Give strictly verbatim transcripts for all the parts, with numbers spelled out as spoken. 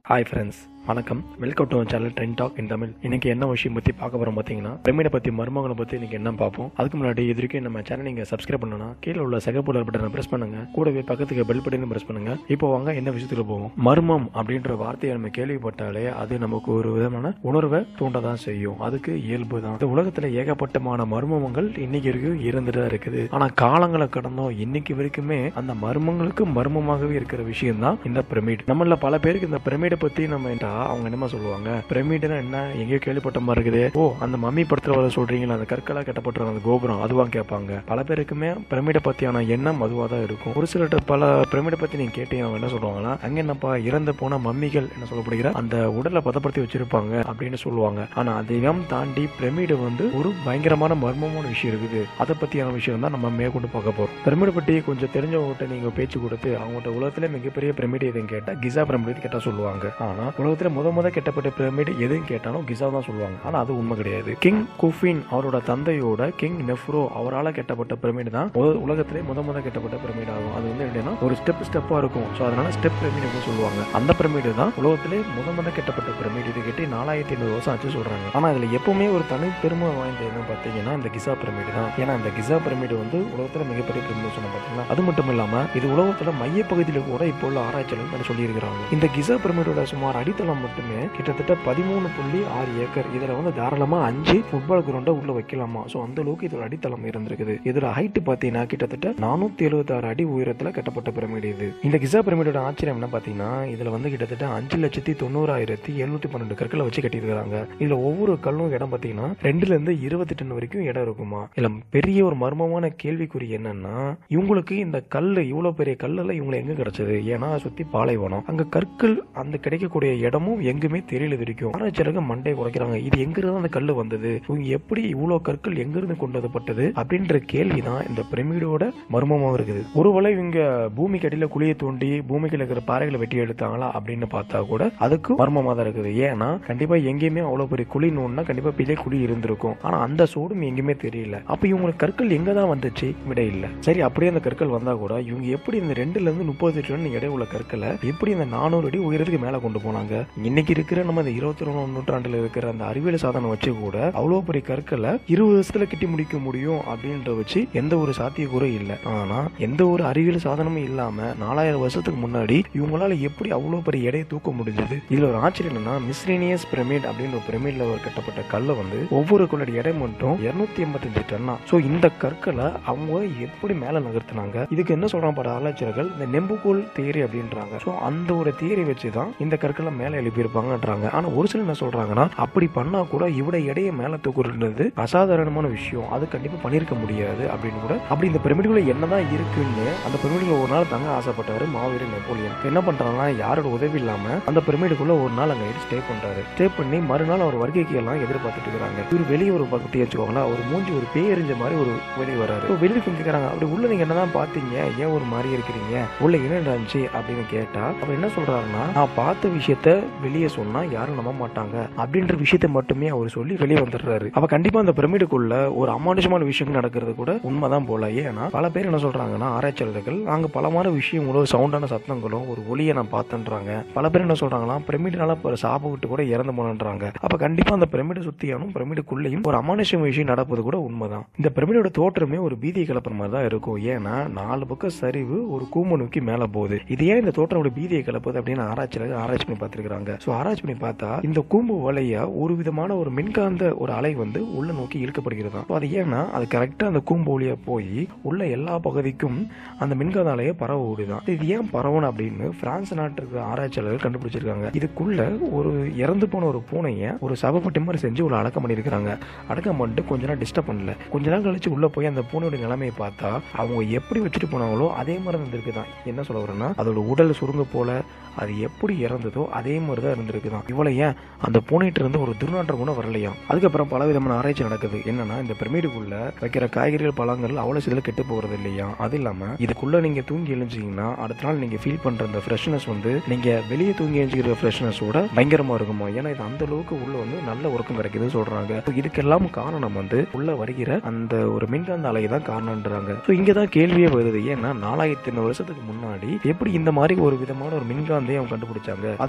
Hi friends, வணக்கம். Welcome to channel trend talk in Tamil. இன்னைக்கு என்ன விஷயம் பற்றி பார்க்க போகிறோம் பார்த்தீங்கன்னா, பிரமிடை பற்றி மர்மங்களை பற்றி இன்னைக்கு என்ன பார்ப்போம். அதுக்கு முன்னாடி இது வரைக்கும் நம்ம சேனல் நீங்கள் சப்ஸ்கிரைப் பண்ணணும்னா கீழே உள்ள சிகப்பு பட்டனை ப்ரெஸ் பண்ணுங்க, கூடவே பக்கத்துக்கு பெல் பட்டனை ப்ரெஸ் பண்ணுங்க. இப்போ வாங்க என்ன விஷயத்துக்கு போவோம். மர்மம் அப்படின்ற வார்த்தையை நம்ம கேள்விப்பட்டாலே அது நமக்கு ஒரு விதமான உணர்வை தூண்டதான் செய்யும். அதுக்கு இயல்பு தான். இந்த உலகத்தில் ஏகப்பட்டமான மர்மங்கள் இன்னைக்கு வரைக்கும் இருந்துதான் இருக்குது. ஆனால் காலங்களை கடந்தோம் இன்னைக்கு வரைக்குமே அந்த மர்மங்களுக்கு மர்மமாகவே இருக்கிற விஷயம் தான் இந்த பிரமிட். நம்மள பல பேருக்கு இந்த பிரமிடை பற்றி நம்ம அவங்க என்னமா சொல்லுவாங்க, பிரமிட்னா என்ன எங்கேயோ கேள்விப்பட்ட மாதிரி இருக்குது, ஓ அந்த மம்மி படத்துல சொல்றீங்களா, அந்த கற்களா கட்டப்பட்ட அந்த கோபுரம் அதுவா கேட்பாங்க. பல பேருக்குமே பிரமிடை பத்தியான எண்ணம் அதுவா தான் இருக்கும். ஒரு சில பல பிரமிடை பத்தி நீங்க கேட்டீங்க என்ன சொல்லுவாங்கன்னா, அங்க என்னப்பா இறந்து போன மம்மிகள் என்ன சொல்லப்படுகிற அந்த உடலை பதப்படுத்தி வச்சிருப்பாங்க அப்படின்னு சொல்லுவாங்க. ஆனா அதையும் தாண்டி பிரமிடு வந்து ஒரு பயங்கரமான மர்மமான விஷயம் இருக்குது. அதை பத்தியான விஷயம் தான் நம்ம மேற்கொண்டு பார்க்க போறோம். பிரமிடை பற்றி கொஞ்சம் தெரிஞ்சவங்ககிட்ட நீங்க பேச்சு கொடுத்து அவங்கள்ட்ட உலகத்துல மிகப்பெரிய பிரமிடு எதுன்னு கேட்டா கிசா பிரமிடு கேட்டா சொல்லுவாங்க. ஆனா உலகத்துல முத முத கட்டப்பட்ட பிரமிடு எதுன்னு கேட்டாலும் கிசா தான் சொல்லுவாங்க. ஆனா அது உண்மை கிடையாது. கிங் குஃபின் அவரோட தந்தையோட கிங் நெஃப்ரோ அவரால் கட்டப்பட்ட பிரமிடு தான் உலகத்திலே முத முத கட்டப்பட்ட பிரமிடு ஆகும். அது வந்து எப்படின்னா ஒரு ஸ்டெப் ஸ்டெப்பா இருக்கும். ஸோ அதனால ஸ்டெப் பிரமிடு சொல்லுவாங்க. அந்த பிரமிடு தான் உலகத்திலே முத முத கட்டப்பட்ட பிரமிடு. இது கட்டி நாலாயிரத்தி ஐநூறு வருஷம் ஆச்சு சொல்றாங்க. ஆனா இதுல எப்பவுமே ஒரு தனி பெருமை வாய்ந்த என்ன பார்த்தீங்கன்னா இந்த கிசா பிரமிடு தான். ஏன்னா இந்த கிசா பிரமிடு வந்து உலகத்துல மிகப்பெரிய பிரமிடு சொன்ன பார்த்தீங்கன்னா, அது மட்டும் இல்லாம இது உலகத்துல மைய பகுதியில் கூட இப்போ உள்ள ஆராய்ச்சியாளர்கள் சொல்லி இருக்கிறாங்க. இந்த கிசா பிரமிடோட சுமார் அடித்தளம் மட்டுமே கிட்டத்தட்ட பதிமூணு புள்ளி ஆறு ஏக்கர். இதுல வந்து தாராளமா அஞ்சு ஃபுட்பால் கிரவுண்டை உள்ள வைக்கலாமா. சோ அந்த அளவுக்கு இதோட அடித்தளம் இருந்திருக்குது. இதோட ஹைட் பாத்தீங்கன்னா கிட்டத்தட்ட நானூத்தி எழுபத்தி ஆறு அடி உயரத்துல கட்டப்பட்ட பிரமிடு இது. இந்த கிசா பிரமிடோட ஆச்சரியம் என்ன பாத்தீங்கன்னா, இதுல வந்து கிட்டத்தட்ட அஞ்சு லட்சத்தி தொண்ணூறாயிரத்தி எழுநூத்தி பன்னெண்டு கற்களை வச்சு கட்டியிருக்காங்க. இதுல ஒவ்வொரு கல்லும் இடம் பாத்தீங்கன்னா ரெண்டுல இருந்து இருபத்தி டன் வரைக்கும் இடம் இருக்குமா. இதுல பெரிய ஒரு மர்மமான கேள்விக்குறி என்னன்னா, இவங்களுக்கு இந்த கல்லு இவ்வளவு பெரிய கல்லுல இவங்களை எங்க கிடைச்சது. ஏன்னா சுத்தி பாலைவனம், அங்க கற்கள் அந்த கிடைக்கக்கூடிய இடமும் எங்குமே தெரியல வரைக்கும். ஆராய்ச்சியாளர்கள் மண்டை குறைக்கிறாங்க. இது எங்கிருந்து அந்த கல்லு வந்தது, இவங்க எப்படி இவ்வளவு கற்கள் எங்கிருந்து கொண்டு வரப்பட்டது அப்படின்ற கேள்விதான் இந்த பிரமிடோட மர்மமா இருக்குது. ஒருவேளை இவங்க பூமிக்கு அடியில குழியை தோண்டி பூமிக்கு இருக்கிற பாறைகளை வெட்டி எடுத்தாங்களா அப்படின்னு பார்த்தா கூட அதுக்கு மர்மமா தான் இருக்குது. ஏன்னா கண்டிப்பா எங்கேயுமே அவ்வளவு பெரிய குழி நோண்டா கண்டிப்பா பெரிய குழி இருந்திருக்கும். ஆனா அந்த சோடும் எங்கேயுமே தெரியல. அப்ப இவங்களுக்கு கற்கள் எங்க தான் வந்துச்சு, விட இல்ல. சரி அப்படியே அந்த கற்கள் வந்தா கூட இவங்க எப்படி இந்த ரெண்டுல இருந்து முப்பது டன் எடை உள்ள கற்களை எப்படி இந்த நானூறு அடி உயரத்துக்கு மேல கொண்டு போனாங்க. இன்னைக்கு இருக்கிற நம்ம இந்த இருபத்தி ஒன்றாம் நூற்றாண்டுல இருக்கிற அந்த அறிவியல் சாதனம் வச்சு கூட அவ்வளவு பெரிய கற்களை இருபது வருஷத்துல கட்டி முடிக்க முடியும் அப்படின்ற வச்சு எந்த ஒரு சாத்தியக்கூற இல்லை. ஆனா எந்த ஒரு அறிவியல் சாதனமும் இல்லாம நாலாயிரம் வருஷத்துக்கு முன்னாடி இவங்களால எப்படி அவ்வளவு பெரிய எடையை தூக்க முடிஞ்சது. இதுல ஒரு ஆச்சரியம் என்னன்னா, மிஸ்ரேனியஸ் பிரமிட் அப்படின்ற ஒரு பிரமிட்ல ஒரு கட்டப்பட்ட கல்லை வந்து ஒவ்வொரு கல்லோட எடை மட்டும் இருநூத்தி எண்பத்தி அஞ்சு டன்னா. சோ இந்த கற்களை அவங்க எப்படி மேல நகர்த்தினாங்க. இதுக்கு என்ன சொல்றாங்க பல ஆராய்ச்சியாளர்கள், இந்த நெம்புகோல் தியரி அப்படின்றாங்க. சோ அந்த ஒரு தியரி வச்சுதான் இந்த கற்களை மேல எழுப்பியிருப்பாங்கன்றாங்க. ஆனா ஒரு சிலர் என்ன சொல்றாங்கன்னா, அப்படி பண்ணா கூட இவட எடையை மேல தூக்குறது அசாதாரணமான விஷயம், அது கண்டிப்பா பண்ணிருக்க முடியாது அப்படின்னு கூட. அப்படி இந்த பிரமிடுல என்னதான் இருக்குன்னு அந்த பிரமிடுல ஒரு நாள் தங்க ஆசைப்பட்டாரு மாவீரன் நெப்போலியன். என்ன பண்றாங்கன்னா, யாரோட உதவி இல்லாம அந்த பிரமிடுக்குள்ள ஒரு நாள் அங்க ஸ்டே பண்றாரு. ஸ்டே பண்ணி மறுநாள் அவர் வருகைக்கு எல்லாம் எதிர்பார்த்துட்டு இருக்காங்க. இவர் வெளியே ஒரு பத்தி வச்சுக்கோங்களா, ஒரு மூஞ்சி ஒரு பேயறிஞ்ச மாதிரி ஒரு வெளியே வராரு. வெளியே கேட்கறாங்க, அப்படி உள்ள நீங்க என்னதான் பாத்தீங்க, ஏன் ஒரு மாதிரி இருக்கிறீங்க, உள்ள என்ன இருந்துச்சு அப்படின்னு கேட்டா அவர் என்ன சொல்றாருன்னா, நான் பார்த்த விஷயத்த வெளியே சொன்னா யாரும் நம்ப மாட்டாங்க அப்படின்ற விஷயத்த மட்டுமே அவர் சொல்லி வெளியே வந்துடுறாரு. அப்ப கண்டிப்பா அந்த பிரமிடுக்குள்ள ஒரு அமானுஷமான விஷயங்கள் நடக்கிறது கூட உண்மைதான் போல. ஏன்னா பல பேர் என்ன சொல்றாங்கன்னா, ஆராய்ச்சியாளர்கள் அங்க பலமான விஷயங்களும் சவுண்டான சத்தங்களும் ஒரு ஒளியை நான் பார்த்தேன்றாங்க. பல பேர் என்ன சொல்றாங்கன்னா, பிரமிடுனால சாப விட்டு கூட இறந்து போனன்றாங்க. அப்ப கண்டிப்பா அந்த பிரமிடு சுத்தியானும் பிரமிடுக்குள்ளேயும் ஒரு அமானுஷம் விஷயம் நடப்பது கூட உண்மைதான். இந்த பிரமிடோட தோற்றமே ஒரு பீதியை கிளப்புற மாதிரி தான் இருக்கும். ஏன்னா நாலு பக்கம் சரிவு ஒரு கூம்பு நோக்கி மேல போகுது. இது ஏன் இந்த தோற்றம் பீதியை கிளப்புது அப்படின்னு ஆராய்ச்சியாளர்கள் ஆராய்ச்சி பண்ணி பார்த்திருக்காங்க. சோ ஆராய்ச்சி பண்ணி பார்த்தா இந்த கூம்பு வழியா ஒரு விதமான ஒரு மின்காந்த ஒரு அலை வந்து உள்ள நோக்கி இழுக்கப்படுகிறது. அது ஏன்னா அது கரெக்டா அந்த கூம்பு வழியா போய் உள்ள எல்லா பகுதிக்கும் அந்த மின்காந்த அலையை பரவ விடுதான். இது ஏன் பரவணும் அப்படின்னு பிரான்ஸ் நாட்டுக்கு ஆராய்ச்சியாளர்கள் கண்டுபிடிச்சிருக்காங்க. இதுக்குள்ள ஒரு இறந்து போன ஒரு பூனைய ஒரு சவப்பட்டி மாதிரி செஞ்சு உள்ள அடக்கம் பண்ணிருக்காங்க. அடக்கம் பண்ணிட்டு கொஞ்ச நேரம் டிஸ்டர்ப் பண்ணல. கொஞ்ச நேரம் கழிச்சு உள்ள போய் அந்த பூனையோட நிலைமையை பார்த்தா அவங்க எப்படி வச்சுட்டு போனாங்களோ அதே மாதிரி இருந்திருக்குதான். என்ன சொல்ல வரேன்னா, அதோட உடல் சுருங்க போல அது எப்படி இறந்ததோ அதே மாதிரிதான் இருந்திருக்குதான். இவ்வளவு ஏன் அந்த பூனைட்டு இருந்து ஒரு துர்நாற்றம் கூட வரலையா. அதுக்கப்புறம் பல விதமான ஆராய்ச்சி நடக்குது. என்னன்னா, இந்த பிரமிடுக்குள்ள வைக்கிற காய்கறிகள் பழங்கள் அவ்வளவு சில கெட்டு போகிறது இல்லையா. அது இல்லாம இதுக்குள்ள நீங்க தூங்கி எழுந்தீங்கன்னா அடுத்த நாள் நீங்க ஃபீல் பண்ற அந்த ஃப்ரெஷ்னஸ் வந்து நீங்க வெளியே தூங்கி எழுந்திக்கிற ஃப்ரெஷ்னஸோட பயங்கரமா இருக்குமா. ஏன்னா இது அந்த அளவுக்கு உள்ள வந்து நல்ல உறக்கம் கிடைக்குதுன்னு சொல்றாங்க. இதுக்கெல்லாம் காரணம் வந்து உள்ள வருகிற அந்த ஒரு மின்காந்த அலை தான் காரணம்ன்றாங்க. இங்கதான் கேள்வியே வருது. ஏன்னா நாலாயிரத்தி ஐநூறு வருஷத்துக்கு முன்னாடி எப்படி இந்த மாதிரி ஒரு விதமான ஒரு மின்காந்த அவங்க கண்டுபிடிச்சாங்க. அது இப்படிதான்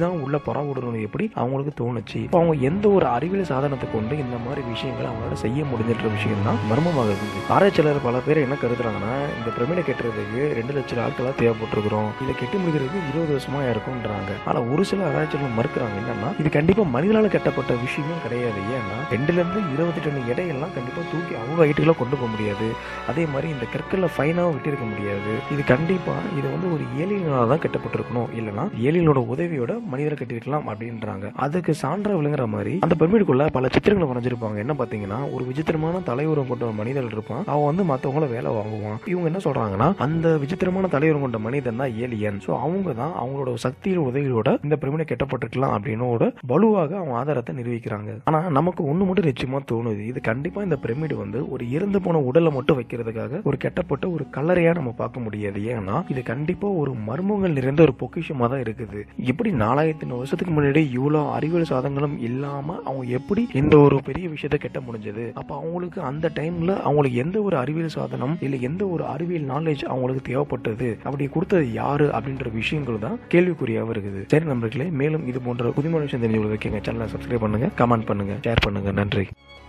இப்படிதான் உள்ள பராவிடணும் எப்படி அவங்களுக்கு தோணுச்சு, அவங்க எந்த ஒரு அறிவியல் சாதனத்தை கொண்டு இந்த மாதிரி விஷயங்களை அவங்களால செய்ய முடிஞ்சின்ற விஷயம் தான் மர்மமாக இருக்குது. ஆராய்ச்சியாளர் பல பேர் என்ன கருதுறாங்கன்னா, இந்த பிரமிடை கட்டுறதுக்கு ரெண்டு லட்சம் ஆட்களா தேவைப்பட்டிருக்கிறோம், இதை கெட்டி முடிக்கிறதுக்கு இருபது வருஷமா இருக்கும்ன்றாங்க. ஆனா ஒரு சில ஆராய்ச்சியாளர்கள் மறுக்கிறாங்க. என்னன்னா இது கண்டிப்பா மனிதனால கட்டப்பட்ட விஷயமும் கிடையாது. ஏன்னா ரெண்டுல இருந்து இருபத்தி டன் எடையெல்லாம் கண்டிப்பா தூக்கி அவங்க ஹைட்டுகளை கொண்டு போக முடியாது. அதே மாதிரி இந்த கற்களை ஃபைனாக விட்டிருக்க முடியாது. இது கண்டிப்பா இது வந்து ஒரு ஏலியனால தான் கட்டப்பட்டிருக்கணும், இல்லைன்னா ஏலியனோட உதவியோட மனிதரை கட்டிருக்கலாம் அப்படின்றாங்க. அதுக்கு சான்றா விளங்குற மாதிரி அந்த பிரமிடுக்குள்ள பல சித்திரங்களை வரைஞ்சிருப்பாங்க. என்ன பாத்தீங்கன்னா, ஒரு விசித்திரமான தலையுரம் கொண்ட ஒரு மனிதன் இருப்பான், அவன் வந்து மற்றவங்கள வேலை வாங்குவான். இவங்க என்ன சொல்றாங்கன்னா, அந்த விசித்திரமான தலையுரம் கொண்ட மனிதன் தான் ஏலியன். ஸோ அவங்க தான் அவங்களோட சக்தியில் உதவியோட இந்த பிரமிடை கட்டப்பட்டிருக்கலாம் அப்படின்னு வலுவாக அவங்க ஆதாரத்தை நிரூபிக்கிறாங்க. ஆனா நமக்கு ஒண்ணு மட்டும் நிச்சயமா தோணுது, இது கண்டிப்பா இந்த பிரமிடு வந்து ஒரு இறந்து போன உடலை மட்டும் வைக்கிறதுக்காக ஒரு கட்டப்பட்ட ஒரு கல்லறையா நம்ம பார்க்க முடியாது. ஏன்னா இது கண்டிப்பா ஒரு மர்மங்கள் நிறைந்த ஒரு பொக்கிஷமா தான் இருக்குது. எப்படி நாலாயிரத்தி வருஷத்துக்கு முன்னாடி இவ்வளவு அறிவியல் சாதனங்களும் இல்லாம அவங்க எப்படி இந்த ஒரு பெரிய விஷயத்தை கட்ட முடிஞ்சது? அப்ப அவங்களுக்கு அந்த டைம்ல அவங்களுக்கு எந்த ஒரு அறிவியல் சாதனம் இல்ல எந்த ஒரு அறிவியல் நாலேஜ் அவங்களுக்கு தேவைப்பட்டது, அப்படி கொடுத்தது யாரு அப்படின்ற விஷயங்கள் தான் கேள்விக்குறியாகவும் இருக்குது. சரி நண்பர்களே, மேலும் இது போன்ற புதுமையான விஷயம் தெரிஞ்சு எங்க சேனலை சப்ஸ்கிரைப் பண்ணுங்க, கமெண்ட் பண்ணுங்க, ஷேர் பண்ணுங்க. நன்றி.